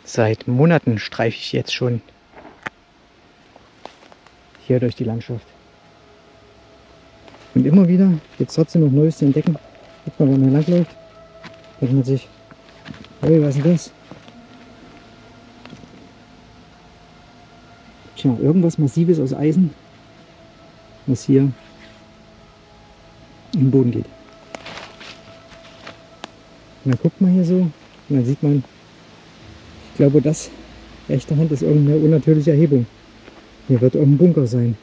Seit Monaten streife ich jetzt schon hier durch die Landschaft. Und immer wieder gibt es trotzdem noch Neues zu entdecken. Guck mal, wenn man langläuft, denkt man sich, hey, was ist denn das? Tja, irgendwas Massives aus Eisen, was hier im Boden geht. Und dann guckt man hier so und dann sieht man, ich glaube, das rechte Hand ist irgendeine unnatürliche Erhebung. Hier wird irgendein Bunker sein.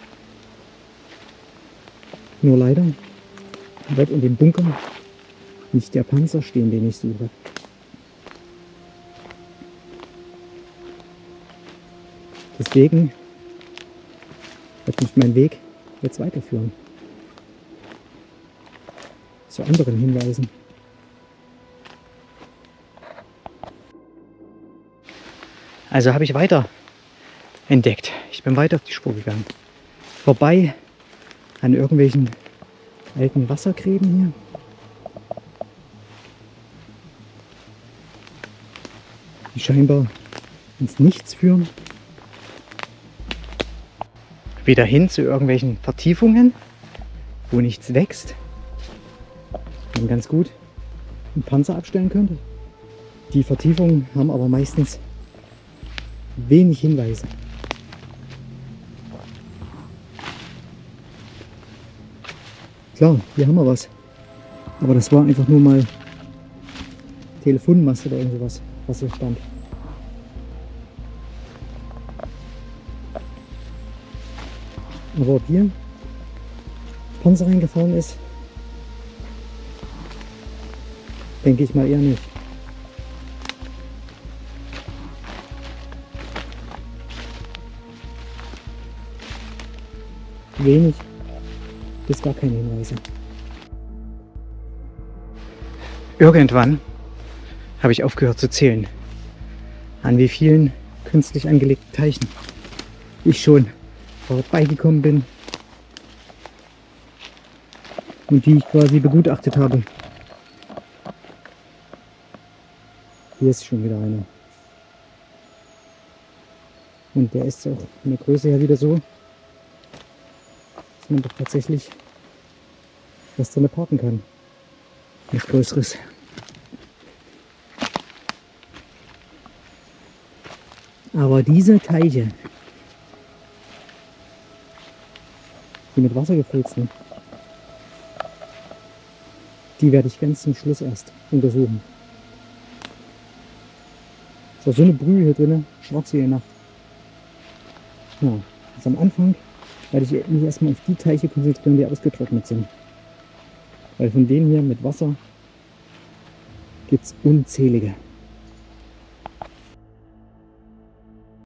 Nur leider wird in dem Bunker nicht der Panzer stehen, den ich suche. Deswegen wird mich mein Weg jetzt weiterführen. Zu anderen Hinweisen. Also habe ich weiter entdeckt. Ich bin weiter auf die Spur gegangen. Vorbei an irgendwelchen alten Wassergräben hier. Die scheinbar ins Nichts führen. Wieder hin zu irgendwelchen Vertiefungen, wo nichts wächst. Man ganz gut einen Panzer abstellen könnte. Die Vertiefungen haben aber meistens wenig Hinweise. Klar, hier haben wir was. Aber das war einfach nur mal Telefonmast oder irgendwas, was hier stand. Aber ob hier Panzer reingefahren ist, denke ich mal eher nicht. Wenig bis gar keine Hinweise. Irgendwann habe ich aufgehört zu zählen, an wie vielen künstlich angelegten Teichen ich schon vorbeigekommen bin und die ich quasi begutachtet habe. Hier ist schon wieder einer. Und der ist auch in der Größe ja wieder so, dass man doch tatsächlich was drin parken kann. Nichts Größeres. Aber diese Teiche, die mit Wasser gefüllt sind, die werde ich ganz zum Schluss erst untersuchen. Es war so eine Brühe hier drin, schwarz wie die Nacht. Ja, also am Anfang werde ich mich erstmal auf die Teiche konzentrieren, die ausgetrocknet sind. Weil von denen hier mit Wasser gibt es unzählige.